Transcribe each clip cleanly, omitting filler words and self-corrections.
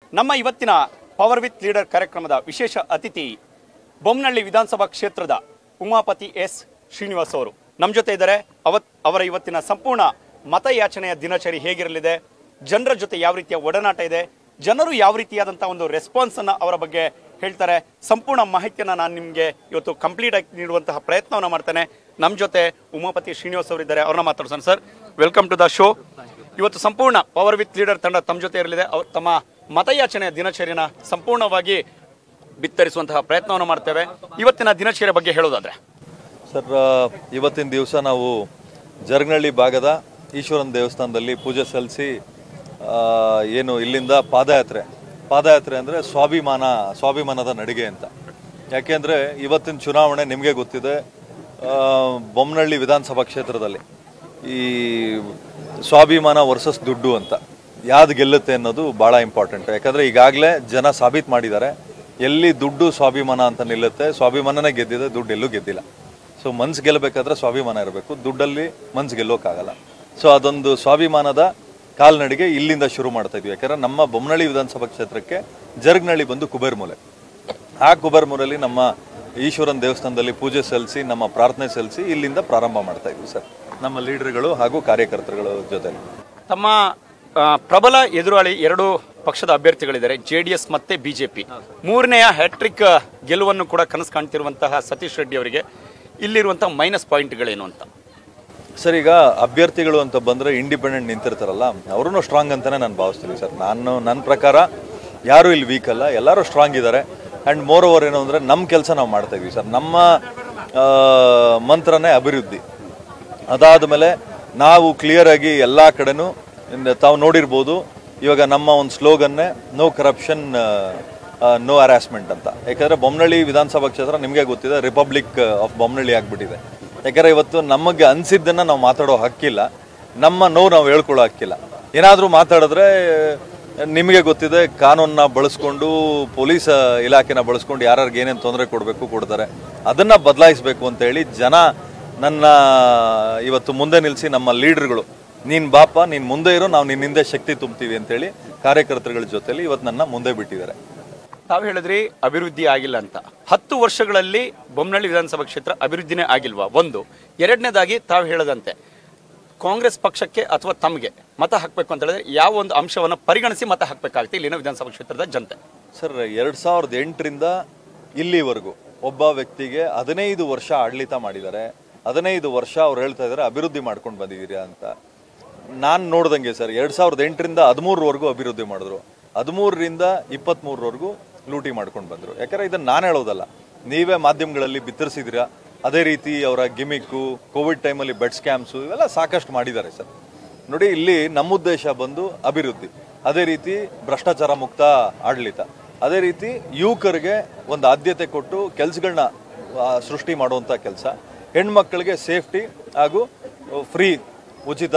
ನಮ್ಮ ಇವತ್ತಿನ power with leader ಕಾರ್ಯಕ್ರಮದ ವಿಶೇಷ ಅತಿಥಿ ಬೊಮ್ಮನಹಳ್ಳಿ ವಿಧಾನಸಭಾ ಕ್ಷೇತ್ರದ ಉಮಾಪತಿ ಎಸ್ ಶ್ರೀನಿವಾಸ್ ಅವರು ನಮ್ಮ ಜೊತೆ ಇದ್ದಾರೆ. ಅವರ ಇವತ್ತಿನ ಸಂಪೂರ್ಣ ಮತಯಾಚನೆಯ ದಿನಚರಿ ಹೇಗಿರಲಿದೆ, ಜನರ ಜೊತೆ ಯಾವ ರೀತಿಯ ಒಡನಾಟ ಇದೆ, ಜನರು ಯಾವ ರೀತಿಯಾದಂಥ ಒಂದು ರೆಸ್ಪಾನ್ಸ್ ಅನ್ನು ಅವರ ಬಗ್ಗೆ ಹೇಳ್ತಾರೆ, ಸಂಪೂರ್ಣ ಮಾಹಿತಿಯನ್ನು ನಾನು ನಿಮಗೆ ಇವತ್ತು ಕಂಪ್ಲೀಟ್ ಆಗಿ ನೀಡುವಂತಹ ಪ್ರಯತ್ನವನ್ನು ಮಾಡ್ತೇನೆ. ನಮ್ಮ ಜೊತೆ ಉಮಾಪತಿ ಶ್ರೀನಿವಾಸ್ ಅವರಿದ್ದಾರೆ, ಅವ್ರನ್ನ ಮಾತಾಡ್ಸೋಣ. Sir, welcome to the show. ಇವತ್ತು ಸಂಪೂರ್ಣ ಪವರ್ ವಿತ್ ಲೀಡರ್ ತಂಡ ತಮ್ಮ ಜೊತೆ ಇರಲಿದೆ. ತಮ್ಮ ಮತಯಾಚನೆಯ ದಿನಚರಿನ ಸಂಪೂರ್ಣವಾಗಿ ಬಿತ್ತರಿಸುವಂತಹ ಪ್ರಯತ್ನವನ್ನು ಮಾಡ್ತೇವೆ. ಇವತ್ತಿನ ದಿನಚರಿಯ ಬಗ್ಗೆ ಹೇಳೋದಾದ್ರೆ ಸರ್, ಇವತ್ತಿನ ದಿವಸ ನಾವು ಜರಗನಹಳ್ಳಿ ಭಾಗದ ಈಶ್ವರನ ದೇವಸ್ಥಾನದಲ್ಲಿ ಪೂಜೆ ಸಲ್ಲಿಸಿ ಏನು ಇಲ್ಲಿಂದ ಪಾದಯಾತ್ರೆ ಅಂದರೆ ಸ್ವಾಭಿಮಾನದ ನಡಿಗೆ ಅಂತ. ಯಾಕೆಂದರೆ ಇವತ್ತಿನ ಚುನಾವಣೆ ನಿಮಗೆ ಗೊತ್ತಿದೆ, ಬೊಮ್ಮನಹಳ್ಳಿ ವಿಧಾನಸಭಾ ಕ್ಷೇತ್ರದಲ್ಲಿ ಈ ಸ್ವಾಭಿಮಾನ ವರ್ಸಸ್ ದುಡ್ಡು ಅಂತ ಯಾವ್ದು ಗೆಲ್ಲುತ್ತೆ ಅನ್ನೋದು ಭಾಳ ಇಂಪಾರ್ಟೆಂಟ್. ಯಾಕಂದರೆ ಈಗಾಗಲೇ ಜನ ಸಾಬೀತು ಮಾಡಿದ್ದಾರೆ, ಎಲ್ಲಿ ದುಡ್ಡು ಸ್ವಾಭಿಮಾನ ಅಂತ ನಿಲ್ಲುತ್ತೆ, ಸ್ವಾಭಿಮಾನನೇ ಗೆದ್ದಿದೆ, ದುಡ್ಡು ಎಲ್ಲೂ ಗೆದ್ದಿಲ್ಲ. ಸೊ ಮನ್ಸು ಗೆಲ್ಲಬೇಕಾದ್ರೆ ಸ್ವಾಭಿಮಾನ ಇರಬೇಕು, ದುಡ್ಡಲ್ಲಿ ಮನ್ಸು ಗೆಲ್ಲೋಕ್ಕಾಗಲ್ಲ. ಸೊ ಅದೊಂದು ಸ್ವಾಭಿಮಾನದ ಕಾಲ್ನಡಿಗೆ ಇಲ್ಲಿಂದ ಶುರು ಮಾಡ್ತಾ ಇದ್ವಿ. ಯಾಕಂದರೆ ನಮ್ಮ ಬೊಮ್ಮನಹಳ್ಳಿ ವಿಧಾನಸಭಾ ಕ್ಷೇತ್ರಕ್ಕೆ ಜರಗನಹಳ್ಳಿ ಬಂದು ಕುಬೇರ್ಮೂಲೆ. ಆ ಕುಬೇರ್ಮೂಲೆಯಲ್ಲಿ ನಮ್ಮ ಈಶ್ವರನ ದೇವಸ್ಥಾನದಲ್ಲಿ ಪೂಜೆ ಸಲ್ಲಿಸಿ ನಮ್ಮ ಪ್ರಾರ್ಥನೆ ಸಲ್ಲಿಸಿ ಇಲ್ಲಿಂದ ಪ್ರಾರಂಭ ಮಾಡ್ತಾ ಇದ್ವಿ ಸರ್, ನಮ್ಮ ಲೀಡರ್ಗಳು ಹಾಗೂ ಕಾರ್ಯಕರ್ತರುಗಳ ಜೊತೆ. ತಮ್ಮ ಪ್ರಬಲ ಎದುರಾಳಿ ಎರಡು ಪಕ್ಷದ ಅಭ್ಯರ್ಥಿಗಳಿದ್ದಾರೆ, JDS ಮತ್ತೆ BJP. ಮೂರನೆಯ ಹ್ಯಾಟ್ರಿಕ್ ಗೆಲುವನ್ನು ಕೂಡ ಕನಸು ಕಾಣ್ತಿರುವಂತಹ ಸತೀಶ್ ರೆಡ್ಡಿ ಅವರಿಗೆ ಇಲ್ಲಿರುವಂತಹ ಮೈನಸ್ ಪಾಯಿಂಟ್ಗಳೇನು ಅಂತ? ಸರ್, ಈಗ ಅಭ್ಯರ್ಥಿಗಳು ಅಂತ ಬಂದರೆ ಇಂಡಿಪೆಂಡೆಂಟ್ ನಿಂತಿರ್ತಾರಲ್ಲ, ಅವ್ರೂ ಸ್ಟ್ರಾಂಗ್ ಅಂತಲೇ ನಾನು ಭಾವಿಸ್ತೀನಿ ಸರ್. ನನ್ನ ಪ್ರಕಾರ ಯಾರೂ ಇಲ್ಲಿ ವೀಕ್ ಅಲ್ಲ, ಎಲ್ಲರೂ ಸ್ಟ್ರಾಂಗ್ ಇದ್ದಾರೆ. ಆ್ಯಂಡ್ ಮೋರ್ ಓವರ್ ಏನು ಅಂದರೆ ನಮ್ಮ ಕೆಲಸ ನಾವು ಮಾಡ್ತಾ ಇದ್ವಿ ಸರ್. ನಮ್ಮ ಮಂತ್ರನೇ ಅಭಿವೃದ್ಧಿ. ಅದಾದ ಮೇಲೆ ನಾವು ಕ್ಲಿಯರಾಗಿ ಎಲ್ಲ ಕಡೆನೂ ತಾವು ನೋಡಿರ್ಬೋದು, ಇವಾಗ ನಮ್ಮ ಒಂದು ಸ್ಲೋಗನ್ನೇ ನೋ ಕರಪ್ಷನ್ ನೋ ಹರಾಸ್ಮೆಂಟ್ ಅಂತ. ಯಾಕಂದರೆ ಬೊಮ್ಮನಹಳ್ಳಿ ವಿಧಾನಸಭಾ ಕ್ಷೇತ್ರ ನಿಮಗೆ ಗೊತ್ತಿದೆ, ರಿಪಬ್ಲಿಕ್ ಆಫ್ ಬೊಮ್ಮನಹಳ್ಳಿ ಆಗಿಬಿಟ್ಟಿದೆ. ಯಾಕಂದರೆ ಇವತ್ತು ನಮಗೆ ಅನಿಸಿದ್ದನ್ನು ನಾವು ಮಾತಾಡೋ ಹಕ್ಕಿಲ್ಲ, ನಮ್ಮ ನೋವು ನಾವು ಹೇಳ್ಕೊಳ್ಳೋ ಹಕ್ಕಿಲ್ಲ. ಏನಾದರೂ ಮಾತಾಡಿದ್ರೆ ನಿಮಗೆ ಗೊತ್ತಿದೆ, ಕಾನೂನನ್ನ ಬಳಸ್ಕೊಂಡು ಪೊಲೀಸ್ ಇಲಾಖೆನ ಬಳಸ್ಕೊಂಡು ಯಾರಿಗೆ ಏನೇನು ತೊಂದರೆ ಕೊಡ್ತಾರೆ, ಅದನ್ನು ಬದಲಾಯಿಸಬೇಕು ಅಂತೇಳಿ ಜನ ನನ್ನ ಇವತ್ತು ಮುಂದೆ ನಿಲ್ಲಿಸಿ ನಮ್ಮ ಲೀಡರ್ಗಳು, ನೀನು ಬಾಪ, ನೀನು ಮುಂದೆ ಇರೋ, ನಾವು ನಿನ್ನಿಂದ ಶಕ್ತಿ ತುಂಬ್ತೀವಿ ಅಂತೇಳಿ ಕಾರ್ಯಕರ್ತರುಗಳ ಜೊತೆಲಿ ಇವತ್ತು ನನ್ನ ಮುಂದೆ ಬಿಟ್ಟಿದ್ದಾರೆ. ತಾವು ಹೇಳಿದ್ರಿ ಅಭಿವೃದ್ಧಿ ಆಗಿಲ್ಲ ಅಂತ. 10 ವರ್ಷಗಳಲ್ಲಿ ಬೊಮ್ಮನಹಳ್ಳಿ ವಿಧಾನಸಭಾ ಕ್ಷೇತ್ರ ಅಭಿವೃದ್ಧಿನೇ ಆಗಿಲ್ವಾ? ಒಂದು. ಎರಡನೇದಾಗಿ ತಾವು ಹೇಳದಂತೆ ಕಾಂಗ್ರೆಸ್ ಪಕ್ಷಕ್ಕೆ ಅಥವಾ ತಮಗೆ ಮತ ಹಾಕಬೇಕು ಅಂತ ಹೇಳಿದ್ರೆ ಯಾವ ಒಂದು ಅಂಶವನ್ನು ಪರಿಗಣಿಸಿ ಮತ ಹಾಕಬೇಕಾಗುತ್ತೆ ಇಲ್ಲಿನ ವಿಧಾನಸಭಾ ಕ್ಷೇತ್ರದ ಜನತೆ? ಸರ್, 2008ರಿಂದ ಇಲ್ಲಿವರೆಗೂ ಒಬ್ಬ ವ್ಯಕ್ತಿಗೆ 15 ವರ್ಷ ಆಡಳಿತ ಮಾಡಿದ್ದಾರೆ. 15 ವರ್ಷ ಅವ್ರು ಹೇಳ್ತಾ ಇದ್ದಾರೆ ಅಭಿವೃದ್ಧಿ ಮಾಡ್ಕೊಂಡು ಬಂದಿದ್ದೀರಾ ಅಂತ. ನಾನು ನೋಡ್ದಂಗೆ ಸರ್, 2008ರಿಂದ 13ರವರೆಗೂ ಅಭಿವೃದ್ಧಿ ಮಾಡಿದ್ರು, 13ರಿಂದ 23ರವರೆಗೂ ಲೂಟಿ ಮಾಡ್ಕೊಂಡು ಬಂದರು. ಯಾಕಂದರೆ ಇದನ್ನು ನಾನು ಹೇಳೋದಲ್ಲ, ನೀವೇ ಮಾಧ್ಯಮಗಳಲ್ಲಿ ಬಿತ್ತರಿಸಿದಿರಾ. ಅದೇ ರೀತಿ ಅವರ ಗಿಮಿಕ್ಕು, ಕೋವಿಡ್ ಟೈಮಲ್ಲಿ ಬೆಡ್ ಸ್ಕ್ಯಾಮ್ಸು, ಇವೆಲ್ಲ ಸಾಕಷ್ಟು ಮಾಡಿದ್ದಾರೆ ಸರ್. ನೋಡಿ, ಇಲ್ಲಿ ನಮ್ಮ ಉದ್ದೇಶ ಬಂದು ಅಭಿವೃದ್ಧಿ, ಅದೇ ರೀತಿ ಭ್ರಷ್ಟಾಚಾರ ಮುಕ್ತ ಆಡಳಿತ, ಅದೇ ರೀತಿ ಯುವಕರಿಗೆ ಒಂದು ಆದ್ಯತೆ ಕೊಟ್ಟು ಕೆಲಸಗಳನ್ನ ಸೃಷ್ಟಿ ಮಾಡುವಂಥ ಕೆಲಸ, ಹೆಣ್ಮಕ್ಳಿಗೆ ಸೇಫ್ಟಿ ಹಾಗೂ ಫ್ರೀ ಉಚಿತ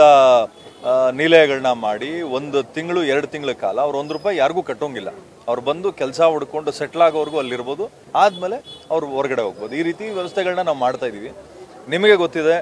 ನಿಲಯಗಳನ್ನ ಮಾಡಿ 1 ತಿಂಗಳು 2 ತಿಂಗಳ ಕಾಲ ಅವ್ರು ₹1 ಯಾರಿಗೂ ಕಟ್ಟೋಂಗಿಲ್ಲ. ಅವ್ರು ಬಂದು ಕೆಲಸ ಹುಡ್ಕೊಂಡು ಸೆಟ್ಲ್ ಆಗೋವರೆಗೂ ಅಲ್ಲಿರ್ಬೋದು, ಆದಮೇಲೆ ಅವ್ರು ಹೊರಗಡೆ ಹೋಗ್ಬೋದು. ಈ ರೀತಿ ವ್ಯವಸ್ಥೆಗಳನ್ನ ನಾವು ಮಾಡ್ತಾ ಇದ್ದೀವಿ. ನಿಮಗೆ ಗೊತ್ತಿದೆ,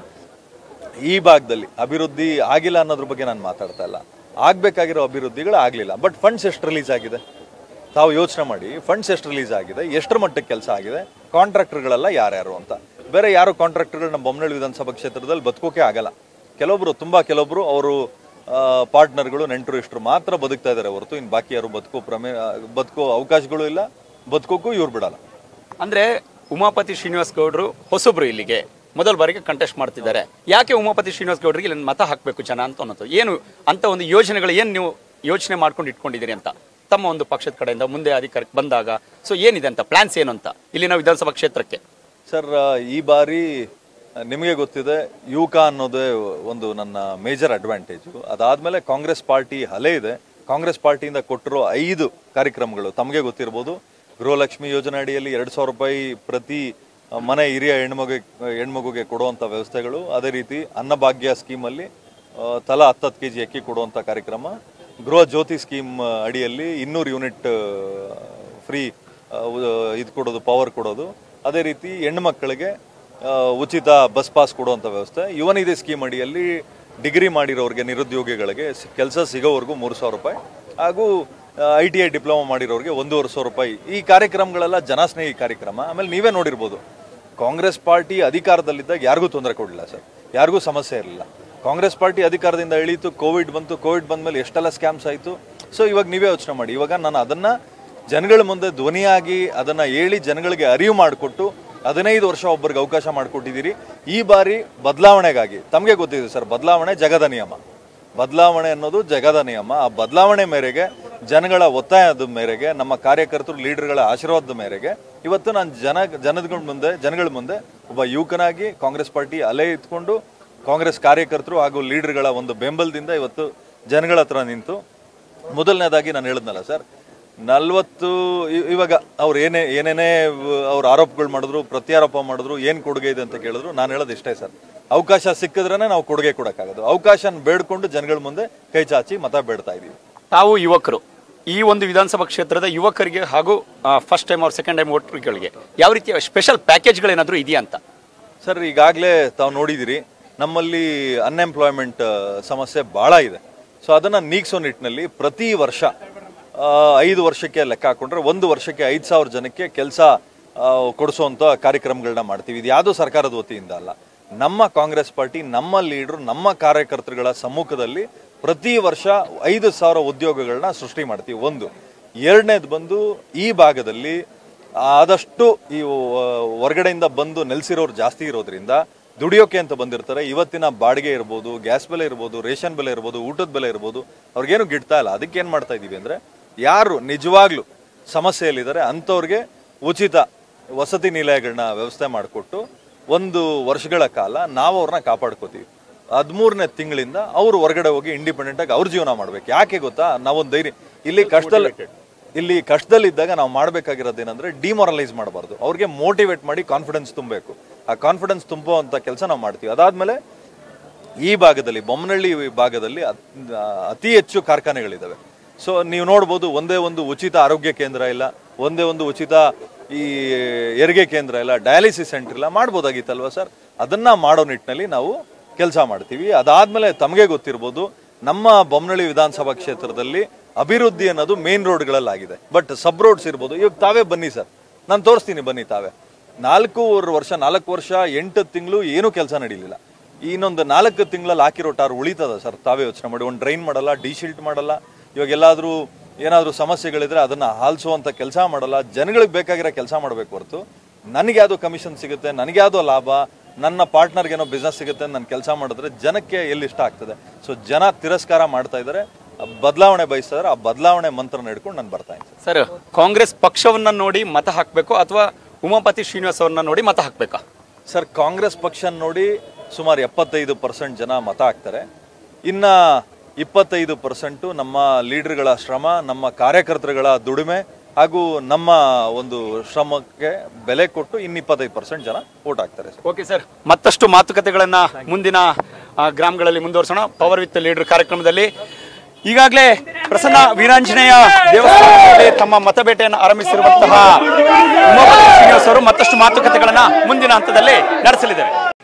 ಈ ಭಾಗದಲ್ಲಿ ಅಭಿವೃದ್ಧಿ ಆಗಿಲ್ಲ ಅನ್ನೋದ್ರ ಬಗ್ಗೆ ನಾನು ಮಾತಾಡ್ತಾ ಇಲ್ಲ. ಆಗಬೇಕಾಗಿರೋ ಅಭಿವೃದ್ಧಿಗಳು ಆಗಲಿಲ್ಲ. ಬಟ್ ಫಂಡ್ಸ್ ಎಷ್ಟು ರಿಲೀಸ್ ಆಗಿದೆ ತಾವು ಯೋಚನೆ ಮಾಡಿ. ಫಂಡ್ಸ್ ಎಷ್ಟು ರಿಲೀಸ್ ಆಗಿದೆ, ಎಷ್ಟರ ಮಟ್ಟಕ್ಕೆ ಕೆಲಸ ಆಗಿದೆ, ಕಾಂಟ್ರಾಕ್ಟರ್ಗಳೆಲ್ಲ ಯಾರ್ಯಾರು ಅಂತ. ಬೇರೆ ಯಾರು ಕಾಂಟ್ರಾಕ್ಟರ್ಗಳು ನಮ್ಮ ಬೊಮ್ಮನಹಳ್ಳಿ ವಿಧಾನಸಭಾ ಕ್ಷೇತ್ರದಲ್ಲಿ ಬದುಕೋಕೆ ಆಗಲ್ಲ. ಕೆಲವೊಬ್ರು ಅವರು ಪಾರ್ಟ್ನರ್ಗಳು, ನೆಂಟರು, ಇಷ್ಟರು ಮಾತ್ರ ಬದುಕ್ತಾ ಇದ್ದಾರೆ ಹೊರತು ಇನ್ನು ಬಾಕಿ ಯಾರು ಬದುಕೋ ಅವಕಾಶಗಳು ಇಲ್ಲ, ಬದುಕೋಕ್ಕೂ ಇವ್ರು ಬಿಡಲ್ಲ. ಅಂದ್ರೆ ಉಮಾಪತಿ ಶ್ರೀನಿವಾಸ್ ಗೌಡರು ಹೊಸಬ್ರು, ಇಲ್ಲಿಗೆ ಮೊದಲ ಬಾರಿಗೆ ಕಂಟೆಸ್ಟ್ ಮಾಡ್ತಿದ್ದಾರೆ. ಯಾಕೆ ಉಮಾಪತಿ ಶ್ರೀನಿವಾಸ್ ಗೌಡರಿಗೆ ಇಲ್ಲಿ ಮತ ಹಾಕಬೇಕು ಜನ ಅಂತ ಅನ್ನೋದು ಏನು ಅಂತ ಒಂದು ಯೋಜನೆಗಳು ಏನು ನೀವು ಯೋಚನೆ ಮಾಡ್ಕೊಂಡು ಇಟ್ಕೊಂಡಿದ್ದೀರಿ ಅಂತ ತಮ್ಮ ಒಂದು ಪಕ್ಷದ ಕಡೆಯಿಂದ ಮುಂದೆ ಅಧಿಕಾರಕ್ಕೆ ಬಂದಾಗ? ಸೊ ಏನಿದೆ ಅಂತ ಪ್ಲಾನ್ಸ್ ಏನು ಅಂತ ಇಲ್ಲಿನ ವಿಧಾನಸಭಾ ಕ್ಷೇತ್ರಕ್ಕೆ? ಸರ್, ಈ ಬಾರಿ ನಿಮಗೆ ಗೊತ್ತಿದೆ, ಯುವಕ ಅನ್ನೋದೇ ಒಂದು ನನ್ನ ಮೇಜರ್ ಅಡ್ವಾಂಟೇಜು. ಅದಾದಮೇಲೆ ಕಾಂಗ್ರೆಸ್ ಪಾರ್ಟಿ ಅಲೆ ಇದೆ. ಕಾಂಗ್ರೆಸ್ ಪಾರ್ಟಿಯಿಂದ ಕೊಟ್ಟಿರೋ 5 ಕಾರ್ಯಕ್ರಮಗಳು ತಮಗೆ ಗೊತ್ತಿರ್ಬೋದು. ಗೃಹಲಕ್ಷ್ಮಿ ಯೋಜನೆ ಅಡಿಯಲ್ಲಿ ₹2,000 ಪ್ರತಿ ಮನೆ ಹಿರಿಯ ಹೆಣ್ಮಗುಗೆ ಕೊಡುವಂಥ ವ್ಯವಸ್ಥೆಗಳು. ಅದೇ ರೀತಿ ಅನ್ನಭಾಗ್ಯ ಸ್ಕೀಮಲ್ಲಿ ತಲಾ 10 kg ಅಕ್ಕಿ ಕೊಡುವಂಥ ಕಾರ್ಯಕ್ರಮ. ಗೃಹ ಜ್ಯೋತಿ ಸ್ಕೀಮ್ ಅಡಿಯಲ್ಲಿ 200 ಯೂನಿಟ್ ಫ್ರೀ ಇದು ಕೊಡೋದು, ಪವರ್ ಕೊಡೋದು. ಅದೇ ರೀತಿ ಹೆಣ್ಣು ಮಕ್ಕಳಿಗೆ ಉಚಿತ ಬಸ್ ಪಾಸ್ ಕೊಡುವಂಥ ವ್ಯವಸ್ಥೆ. ಯುವ ನಿಧಿ ಸ್ಕೀಮ್ ಅಡಿಯಲ್ಲಿ ಡಿಗ್ರಿ ಮಾಡಿರೋರಿಗೆ, ನಿರುದ್ಯೋಗಿಗಳಿಗೆ ಕೆಲಸ ಸಿಗೋವರೆಗೂ ₹3,000 ಹಾಗೂ ITI ಡಿಪ್ಲೊಮಾ ಮಾಡಿರೋರಿಗೆ 1,500 ರೂಪಾಯಿ. ಈ ಕಾರ್ಯಕ್ರಮಗಳೆಲ್ಲ ಜನಸ್ನೇಹಿ ಕಾರ್ಯಕ್ರಮ. ಆಮೇಲೆ ನೀವೇ ನೋಡಿರ್ಬೋದು, ಕಾಂಗ್ರೆಸ್ ಪಾರ್ಟಿ ಅಧಿಕಾರದಲ್ಲಿದ್ದಾಗ ಯಾರಿಗೂ ತೊಂದರೆ ಕೊಡಲಿಲ್ಲ ಸರ್, ಯಾರಿಗೂ ಸಮಸ್ಯೆ ಇರಲಿಲ್ಲ. ಕಾಂಗ್ರೆಸ್ ಪಾರ್ಟಿ ಅಧಿಕಾರದಿಂದ ಇಳೀತು, ಕೋವಿಡ್ ಬಂತು, ಕೋವಿಡ್ ಬಂದಮೇಲೆ ಎಷ್ಟೆಲ್ಲ ಸ್ಕ್ಯಾಮ್ಸ್ ಆಯಿತು. ಸೊ ಇವಾಗ ನೀವೇ ಯೋಚನೆ ಮಾಡಿ, ಇವಾಗ ನಾನು ಅದನ್ನು ಜನಗಳ ಮುಂದೆ ಧ್ವನಿಯಾಗಿ ಅದನ್ನು ಹೇಳಿ ಜನಗಳಿಗೆ ಅರಿವು ಮಾಡಿಕೊಟ್ಟು 15 ವರ್ಷ ಒಬ್ಬರಿಗೆ ಅವಕಾಶ ಮಾಡಿಕೊಟ್ಟಿದ್ದೀರಿ. ಈ ಬಾರಿ ಬದಲಾವಣೆಗಾಗಿ ತಮಗೆ ಗೊತ್ತಿದೆ ಸರ್, ಬದಲಾವಣೆ ಜಗದ ನಿಯಮ, ಬದಲಾವಣೆ ಅನ್ನೋದು ಜಗದ ನಿಯಮ. ಆ ಬದಲಾವಣೆ ಮೇರೆಗೆ, ಜನಗಳ ಒತ್ತಾಯದ ಮೇರೆಗೆ, ನಮ್ಮ ಕಾರ್ಯಕರ್ತರು ಲೀಡರ್ಗಳ ಆಶೀರ್ವಾದದ ಮೇರೆಗೆ ಇವತ್ತು ನಾನು ಜನಗಳ ಮುಂದೆ ಒಬ್ಬ ಯುವಕನಾಗಿ ಕಾಂಗ್ರೆಸ್ ಪಾರ್ಟಿ ಅಲೆ ಇಟ್ಕೊಂಡು ಕಾಂಗ್ರೆಸ್ ಕಾರ್ಯಕರ್ತರು ಹಾಗೂ ಲೀಡರ್ಗಳ ಒಂದು ಬೆಂಬಲದಿಂದ ಇವತ್ತು ಜನಗಳ ಹತ್ರ ನಿಂತು, ಮೊದಲನೇದಾಗಿ ನಾನು ಹೇಳಿದ್ನಲ್ಲ ಸರ್, 40 ಇವಾಗ ಅವ್ರು ಏನೇನೇ ಅವ್ರು ಆರೋಪಗಳು ಮಾಡಿದ್ರು, ಪ್ರತ್ಯಾರೋಪ ಮಾಡಿದ್ರು, ಏನು ಕೊಡುಗೆ ಇದೆ ಅಂತ ಕೇಳಿದ್ರು, ನಾನು ಹೇಳೋದು ಇಷ್ಟೇ ಸರ್, ಅವಕಾಶ ಸಿಕ್ಕಿದ್ರೇ ನಾವು ಕೊಡುಗೆ ಕೊಡೋಕ್ಕಾಗೋದು. ಅವಕಾಶ ಬೇಡ್ಕೊಂಡು ಜನಗಳ ಮುಂದೆ ಕೈ ಚಾಚಿ ಮತ ಬೇಡ್ತಾ ಇದೀವಿ. ತಾವು ಯುವಕರು, ಈ ಒಂದು ವಿಧಾನಸಭಾ ಕ್ಷೇತ್ರದ ಯುವಕರಿಗೆ ಹಾಗೂ ಫಸ್ಟ್ ಟೈಮ್ ಅವ್ರ ಸೆಕೆಂಡ್ ಟೈಮ್ ವೋಟರ್ಗಳಿಗೆ ಯಾವ ರೀತಿಯ ಸ್ಪೆಷಲ್ ಪ್ಯಾಕೇಜ್ಗಳೇನಾದರೂ ಇದೆಯಾ ಅಂತ? ಸರ್, ಈಗಾಗಲೇ ತಾವು ನೋಡಿದಿರಿ, ನಮ್ಮಲ್ಲಿ ಅನ್ಎಂಪ್ಲಾಯ್ಮೆಂಟ್ ಸಮಸ್ಯೆ ಭಾಳ ಇದೆ. ಸೊ ಅದನ್ನು ನೀಗಿಸೋ ನಿಟ್ಟಿನಲ್ಲಿ ಪ್ರತಿ ವರ್ಷ 5 ವರ್ಷಕ್ಕೆ ಲೆಕ್ಕ ಹಾಕೊಂಡ್ರೆ 1 ವರ್ಷಕ್ಕೆ 5,000 ಜನಕ್ಕೆ ಕೆಲಸ ಕೊಡಿಸುವಂಥ ಕಾರ್ಯಕ್ರಮಗಳನ್ನ ಮಾಡ್ತೀವಿ. ಇದು ಯಾವುದೋ ಸರ್ಕಾರದ ವತಿಯಿಂದ ಅಲ್ಲ, ನಮ್ಮ ಕಾಂಗ್ರೆಸ್ ಪಾರ್ಟಿ, ನಮ್ಮ ಲೀಡ್ರು, ನಮ್ಮ ಕಾರ್ಯಕರ್ತರುಗಳ ಸಮ್ಮುಖದಲ್ಲಿ ಪ್ರತಿ ವರ್ಷ 5,000 ಉದ್ಯೋಗಗಳನ್ನ ಸೃಷ್ಟಿ ಮಾಡ್ತೀವಿ. ಒಂದು. ಎರಡನೇದು ಬಂದು ಈ ಭಾಗದಲ್ಲಿ ಆದಷ್ಟು ಈ ಹೊರಗಡೆಯಿಂದ ಬಂದು ನೆಲೆಸಿರೋರು ಜಾಸ್ತಿ ಇರೋದ್ರಿಂದ ದುಡಿಯೋಕೆ ಅಂತ ಬಂದಿರ್ತಾರೆ. ಇವತ್ತಿನ ಬಾಡಿಗೆ ಇರ್ಬೋದು, ಗ್ಯಾಸ್ ಬೆಲೆ ಇರ್ಬೋದು, ರೇಷನ್ ಬೆಲೆ ಇರ್ಬೋದು, ಊಟದ ಬೆಲೆ ಇರ್ಬೋದು, ಅವ್ರಿಗೇನು ಗಿಡ್ತಾ ಇಲ್ಲ. ಅದಕ್ಕೆ ಏನು ಮಾಡ್ತಾ ಇದ್ದೀವಿ ಅಂದರೆ, ಯಾರು ನಿಜವಾಗ್ಲೂ ಸಮಸ್ಯೆಯಲ್ಲಿದ್ದಾರೆ ಅಂಥವ್ರಿಗೆ ಉಚಿತ ವಸತಿ ನಿಲಯಗಳನ್ನ ವ್ಯವಸ್ಥೆ ಮಾಡಿಕೊಟ್ಟು 1 ವರ್ಷಗಳ ಕಾಲ ನಾವು ಅವ್ರನ್ನ ಕಾಪಾಡ್ಕೋತೀವಿ. 13ನೇ ತಿಂಗಳಿಂದ ಅವರು ಹೊರಗಡೆ ಹೋಗಿ ಇಂಡಿಪೆಂಡೆಂಟ್ ಆಗಿ ಅವ್ರ ಜೀವನ ಮಾಡ್ಬೇಕು. ಯಾಕೆ ಗೊತ್ತಾ, ನಾವೊಂದು ಧೈರ್ಯ ಇಲ್ಲಿ ಕಷ್ಟದಲ್ಲಿದ್ದಾಗ ನಾವು ಮಾಡಬೇಕಾಗಿರೋದೇನೆಂದ್ರೆ ಡಿಮೊರಲೈಸ್ ಮಾಡಬಾರ್ದು, ಅವ್ರಿಗೆ ಮೋಟಿವೇಟ್ ಮಾಡಿ ಕಾನ್ಫಿಡೆನ್ಸ್ ತುಂಬಬೇಕು. ಆ ಕಾನ್ಫಿಡೆನ್ಸ್ ತುಂಬುವಂಥ ಕೆಲಸ ನಾವು ಮಾಡ್ತೀವಿ. ಅದಾದಮೇಲೆ ಈ ಭಾಗದಲ್ಲಿ, ಬೊಮ್ಮನಹಳ್ಳಿ ಭಾಗದಲ್ಲಿ ಅತಿ ಹೆಚ್ಚು ಕಾರ್ಖಾನೆಗಳಿದ್ದಾವೆ. ಸೊ ನೀವು ನೋಡ್ಬೋದು, ಒಂದೇ ಒಂದು ಉಚಿತ ಆರೋಗ್ಯ ಕೇಂದ್ರ ಇಲ್ಲ, ಒಂದೇ ಒಂದು ಉಚಿತ ಈ ಹೆರಿಗೆ ಕೇಂದ್ರ ಇಲ್ಲ, ಡಯಾಲಿಸಿಸ್ ಸೆಂಟರ್ ಇಲ್ಲ. ಮಾಡ್ಬೋದಾಗಿತ್ತಲ್ವ ಸರ್? ಅದನ್ನ ಮಾಡೋ ನಿಟ್ಟಿನಲ್ಲಿ ನಾವು ಕೆಲಸ ಮಾಡ್ತೀವಿ. ಅದಾದ್ಮೇಲೆ ತಮಗೆ ಗೊತ್ತಿರ್ಬೋದು, ನಮ್ಮ ಬೊಮ್ಮನಹಳ್ಳಿ ವಿಧಾನಸಭಾ ಕ್ಷೇತ್ರದಲ್ಲಿ ಅಭಿವೃದ್ಧಿ ಅನ್ನೋದು ಮೇನ್ ರೋಡ್ಗಳಲ್ಲಾಗಿದೆ. ಬಟ್ ಸಬ್ ರೋಡ್ಸ್ ಇರ್ಬೋದು. ಇವಾಗ ತಾವೇ ಬನ್ನಿ ಸರ್, ನಾನು ತೋರಿಸ್ತೀನಿ, ಬನ್ನಿ ತಾವೇ. 4 ವರ್ಷ 8 ತಿಂಗಳು ಏನೂ ಕೆಲಸ ನಡೀಲಿಲ್ಲ. ಇನ್ನೊಂದು 4 ತಿಂಗಳಲ್ಲಿ ಹಾಕಿರೋ ಟಾರ್ ಉಳಿತದ ಸರ್? ತಾವೇ ಯೋಚನೆ ಮಾಡಿ. ಒಂದು ಡ್ರೈನ್ ಮಾಡಲ್ಲ, ಡಿಶಿಲ್ಟ್ ಮಾಡಲ್ಲ. ಇವಾಗ ಎಲ್ಲಾದರೂ ಏನಾದರೂ ಸಮಸ್ಯೆಗಳಿದ್ರೆ ಅದನ್ನು ಆಲಿಸುವಂಥ ಕೆಲಸ ಮಾಡಲ್ಲ. ಜನಗಳಿಗೆ ಬೇಕಾಗಿರೋ ಕೆಲಸ ಮಾಡಬೇಕು ಹೊರತು ನನಗೆ ಯಾವುದೋ ಕಮಿಷನ್ ಸಿಗುತ್ತೆ, ನನಗೆ ಯಾವುದೋ ಲಾಭ, ನನ್ನ ಪಾರ್ಟ್ನರ್ಗೇನೋ ಬಿಸ್ನೆಸ್ ಸಿಗುತ್ತೆ ನನ್ನ ಕೆಲಸ ಮಾಡಿದ್ರೆ ಜನಕ್ಕೆ ಎಲ್ಲಿ ಇಷ್ಟ ಆಗ್ತದೆ? ಸೊ ಜನ ತಿರಸ್ಕಾರ ಮಾಡ್ತಾ ಇದ್ದಾರೆ, ಬದಲಾವಣೆ ಬಯಸ್ತಾ ಇದ್ದಾರೆ. ಆ ಬದಲಾವಣೆ ಮಂತ್ರ ನಡ್ಕೊಂಡು ನಾನು ಬರ್ತಾ ಇದ್ದೀನಿ ಸರ್. ಕಾಂಗ್ರೆಸ್ ಪಕ್ಷವನ್ನ ನೋಡಿ ಮತ ಹಾಕಬೇಕು ಅಥವಾ ಉಮಾಪತಿ ಶ್ರೀನಿವಾಸ್ ಅವ್ರನ್ನ ನೋಡಿ ಮತ ಹಾಕಬೇಕಾ? ಸರ್, ಕಾಂಗ್ರೆಸ್ ಪಕ್ಷ ನೋಡಿ ಸುಮಾರು 75% ಜನ ಮತ ಹಾಕ್ತಾರೆ. ಇನ್ನು 25% ನಮ್ಮ ಲೀಡರ್ಗಳ ಶ್ರಮ, ನಮ್ಮ ಕಾರ್ಯಕರ್ತರುಗಳ ದುಡಿಮೆ ಹಾಗೂ ನಮ್ಮ ಒಂದು ಶ್ರಮಕ್ಕೆ ಬೆಲೆ ಕೊಟ್ಟು ಇನ್ನು 25% ಜನ ವೋಟ್ ಹಾಕ್ತಾರೆ. ಓಕೆ ಸರ್, ಮತ್ತಷ್ಟು ಮಾತುಕತೆಗಳನ್ನ ಮುಂದಿನ ಗ್ರಾಮಗಳಲ್ಲಿ ಮುಂದುವರಿಸೋಣ. ಪವರ್ ವಿತ್ ಲೀಡರ್ ಕಾರ್ಯಕ್ರಮದಲ್ಲಿ ಈಗಾಗಲೇ ಪ್ರಸನ್ನ ವೀರಾಂಜನೇಯ ದೇವಸ್ಥಾನದಲ್ಲಿ ತಮ್ಮ ಮತಬೇಟೆಯನ್ನು ಆರಂಭಿಸಿರುವಂತಹ ಉಮಾಪತಿ ಶ್ರೀನಿವಾಸ್ ಅವರು ಮತ್ತಷ್ಟು ಮಾತುಕತೆಗಳನ್ನ ಮುಂದಿನ ಹಂತದಲ್ಲಿ ನಡೆಸಲಿದ್ದಾರೆ.